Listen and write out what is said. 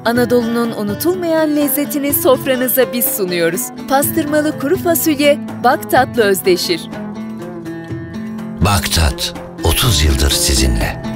Anadolu'nun unutulmayan lezzetini sofranıza biz sunuyoruz. Pastırmalı kuru fasulye Baktat'la özdeşir. Baktat, 30 yıldır sizinle.